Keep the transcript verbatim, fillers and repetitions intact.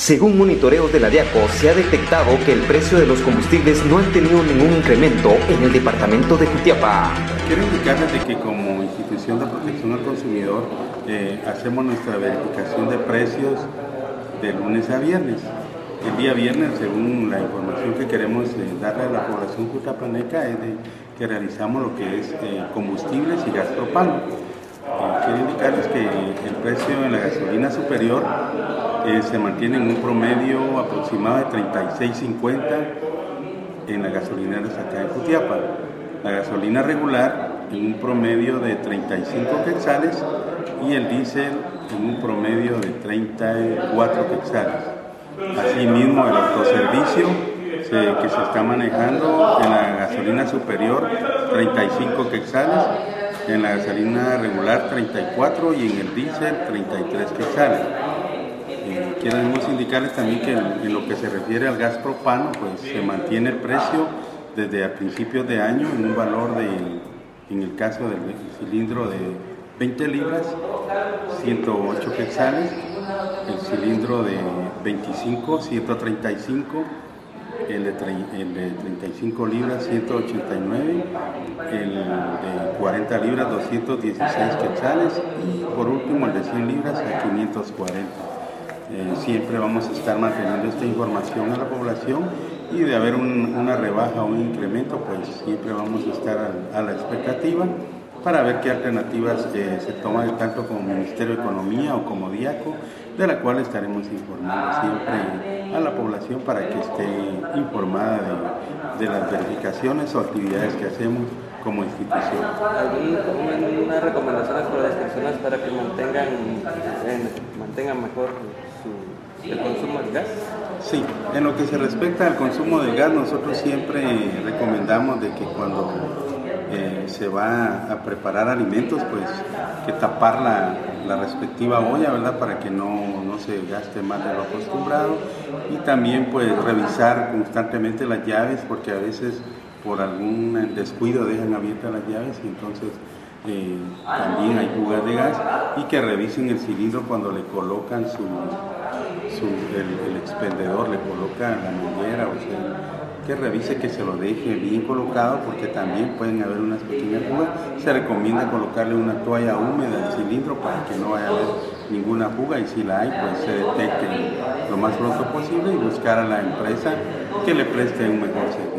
Según monitoreos de la DIACO, se ha detectado que el precio de los combustibles no han tenido ningún incremento en el departamento de Jutiapa. Quiero indicarles de que como institución de protección al consumidor eh, hacemos nuestra verificación de precios de lunes a viernes. El día viernes, según la información que queremos eh, darle a la población jutapaneca, es de que realizamos lo que es eh, combustibles y gas propano. Eh, quiero indicarles que el precio en la gasolina superior eh, se mantiene en un promedio aproximado de treinta y seis cincuenta en las gasolineras acá en Jutiapa. La gasolina regular en un promedio de treinta y cinco quetzales y el diésel en un promedio de treinta y cuatro quetzales. Asimismo, el autoservicio se, que se está manejando en la gasolina superior treinta y cinco quetzales, en la gasolina regular treinta y cuatro y en el diésel treinta y tres quetzales. Eh, queremos indicarles también que en, en lo que se refiere al gas propano, pues se mantiene el precio desde a principios de año en un valor de, en el caso del cilindro de veinte libras, ciento ocho quetzales, el cilindro de veinticinco, ciento treinta y cinco, el de, el de treinta y cinco libras, ciento ochenta y nueve, el de cuarenta libras, doscientos dieciséis quetzales y por último el de cien libras a quinientos cuarenta. Eh, siempre vamos a estar manteniendo esta información a la población y de haber un, una rebaja o un incremento, pues siempre vamos a estar a, a la expectativa para ver qué alternativas eh, se toman tanto como Ministerio de Economía o como DIACO, de la cual estaremos informando siempre a la población para que esté informada de, de las verificaciones o actividades que hacemos como institución. ¿Alguna recomendaciones para las personas para que mantengan, eh, mantengan mejor su, el consumo del gas? Sí, en lo que se respecta al consumo del gas, nosotros siempre recomendamos de que cuando Eh, se va a preparar alimentos, pues que tapar la, la respectiva olla, ¿verdad? Para que no, no se gaste más de lo acostumbrado y también pues revisar constantemente las llaves porque a veces por algún descuido dejan abiertas las llaves y entonces eh, también hay fugas de gas y que revisen el cilindro cuando le colocan su, su el, el expendedor, le colocan la manguera, o sea, que revise que se lo deje bien colocado porque también pueden haber unas pequeñas fugas. Se recomienda colocarle una toalla húmeda al cilindro para que no vaya a haber ninguna fuga y si la hay pues se detecte lo más pronto posible y buscar a la empresa que le preste un mejor servicio.